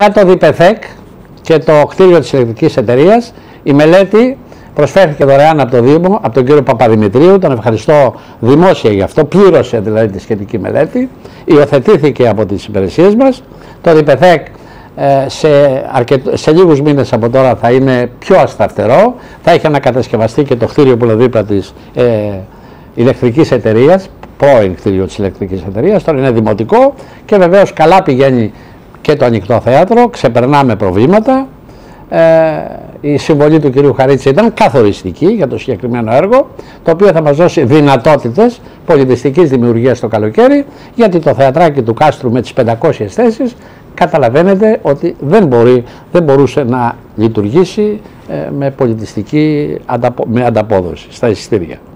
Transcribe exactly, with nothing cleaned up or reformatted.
το ΔΙΠΕΘΕΚ και το κτίριο της ηλεκτρικής εταιρείας, η μελέτη προσφέρθηκε δωρεάν από το Δήμο, από τον κύριο Παπαδημητρίου, τον ευχαριστώ δημόσια γι' αυτό, πλήρωσε δηλαδή τη σχετική μελέτη, υιοθετήθηκε από τις υπηρεσίες μας. Το ΔΙΠΕΘΕΚ σε, αρκετ... σε λίγους μήνες από τώρα θα είναι πιο ασταθερό, θα έχει ανακατασκευαστεί και το κτίριο που είναι δίπλα της ε, ηλεκτρικής εταιρείας, πρώην κτίριο της ηλεκτρικής εταιρείας, τώρα είναι δημοτικό και βεβαίως καλά πηγαίνει και το ανοιχτό θέατρο, ξεπερνάμε προβλήματα. Ε, η συμβολή του κυρίου Χαρίτση ήταν καθοριστική για το συγκεκριμένο έργο, το οποίο θα μας δώσει δυνατότητες πολιτιστικής δημιουργίας το καλοκαίρι, γιατί το θεατράκι του Κάστρου με τις πεντακόσιες θέσεις καταλαβαίνετε ότι δεν, μπορεί, δεν μπορούσε να λειτουργήσει ε, με πολιτιστική ανταπο, με ανταπόδοση στα εισιτήρια.